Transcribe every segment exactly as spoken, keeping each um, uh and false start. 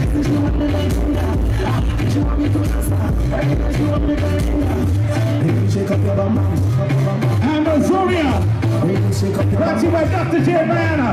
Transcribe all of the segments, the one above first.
Amazonia, brought to you by Doctor J. Banana.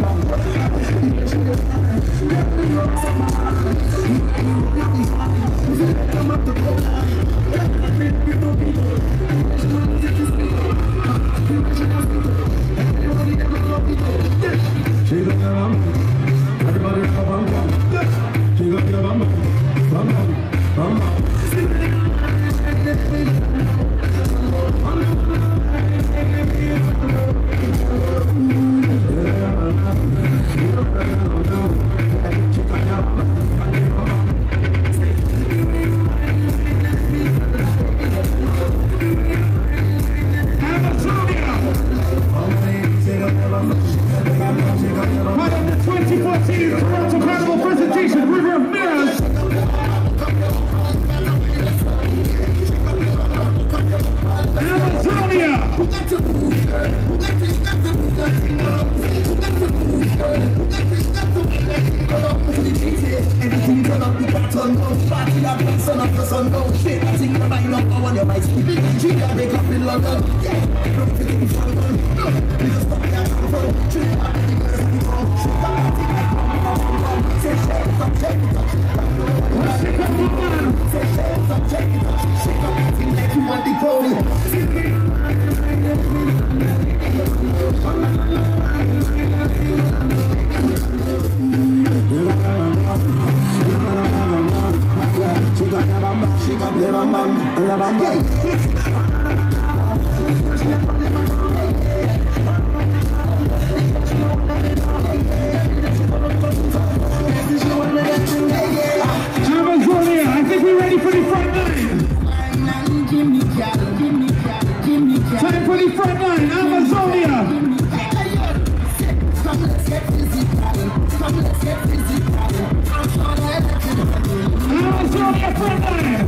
twenty fourteen Toronto Carnival presentation, River of Mirrors. Amazonia. Everything turn up the button, no party that brings sun up the sun, no shit. I think the mind up, I want your mind speaking. She got make up in London, yeah. Don't take it from London, no. We just stop that from the trip. I think there's a people, shit, I think I come from London. Say shit, stop, check it up. Shake up, say shit, stop, check it up. Shake up, acting like you want the pony. She got the bam bam, the bam bam. Amazonia, I think we're ready for the front line. Time for the front line, Amazonia. Amazonia front line.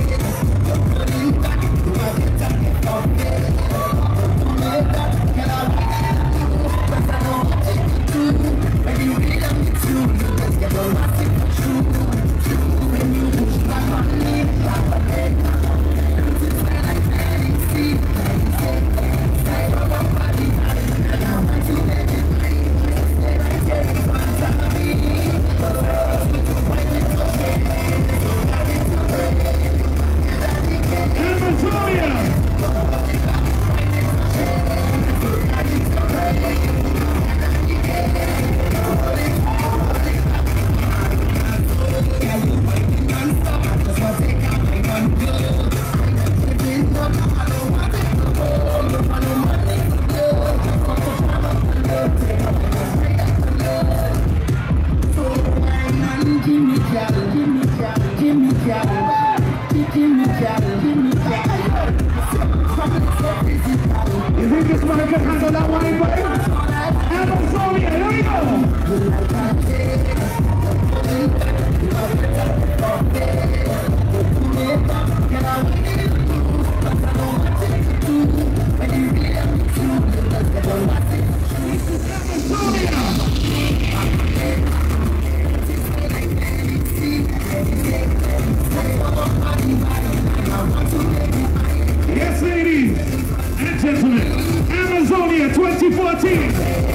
You think this man can handle that one, buddy? Amazonia, here we go! Yes, ladies and gentlemen, Amazonia twenty fourteen.